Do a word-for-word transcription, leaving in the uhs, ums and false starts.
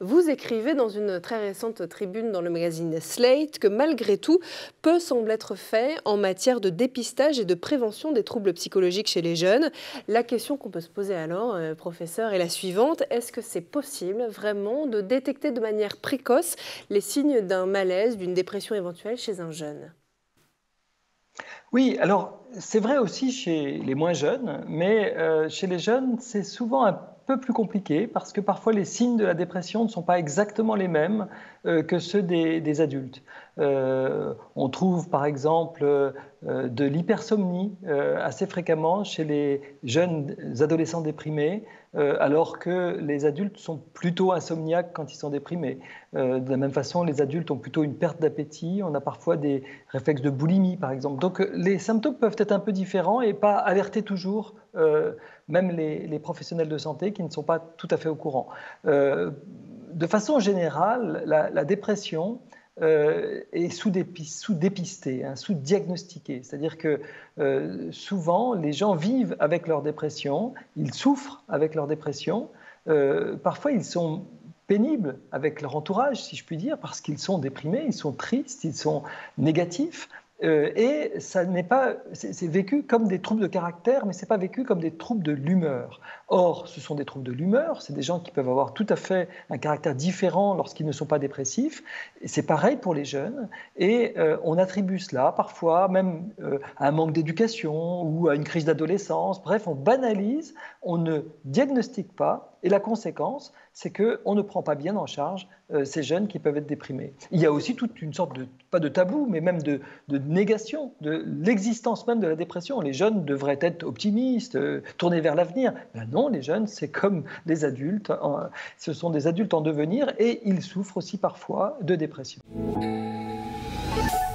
Vous écrivez dans une très récente tribune dans le magazine Slate que malgré tout, peu semble être fait en matière de dépistage et de prévention des troubles psychologiques chez les jeunes. La question qu'on peut se poser alors, euh, professeur, est la suivante. Est-ce que c'est possible vraiment de détecter de manière précoce les signes d'un malaise, d'une dépression éventuelle chez un jeune ? Oui, alors c'est vrai aussi chez les moins jeunes, mais euh, chez les jeunes, c'est souvent un peu plus compliqué parce que parfois les signes de la dépression ne sont pas exactement les mêmes euh, que ceux des, des adultes. Euh, on trouve par exemple euh, de l'hypersomnie euh, assez fréquemment chez les jeunes adolescents déprimés, euh, alors que les adultes sont plutôt insomniaques quand ils sont déprimés. Euh, de la même façon, les adultes ont plutôt une perte d'appétit, on a parfois des réflexes de boulimie par exemple. Donc les symptômes peuvent être un peu différents et pas alerter toujours euh, même les, les professionnels de santé qui ne sont pas tout à fait au courant. Euh, de façon générale, la, la dépression euh, est sous-dépistée, hein, sous-diagnostiquée. C'est-à-dire que euh, souvent, les gens vivent avec leur dépression, ils souffrent avec leur dépression. Euh, parfois, ils sont pénibles avec leur entourage, si je puis dire, parce qu'ils sont déprimés, ils sont tristes, ils sont négatifs. Euh, et ça n'est pas, c'est vécu comme des troubles de caractère, mais c'est pas vécu comme des troubles de l'humeur. Or, ce sont des troubles de l'humeur, c'est des gens qui peuvent avoir tout à fait un caractère différent lorsqu'ils ne sont pas dépressifs. C'est pareil pour les jeunes, et euh, on attribue cela parfois même euh, à un manque d'éducation ou à une crise d'adolescence. Bref, on banalise, on ne diagnostique pas. Et la conséquence, c'est qu'on ne prend pas bien en charge euh, ces jeunes qui peuvent être déprimés. Il y a aussi toute une sorte de, pas de tabou, mais même de, de négation de l'existence même de la dépression. Les jeunes devraient être optimistes, euh, tournés vers l'avenir. Ben non, les jeunes, c'est comme les adultes. En, ce sont des adultes en devenir et ils souffrent aussi parfois de dépression.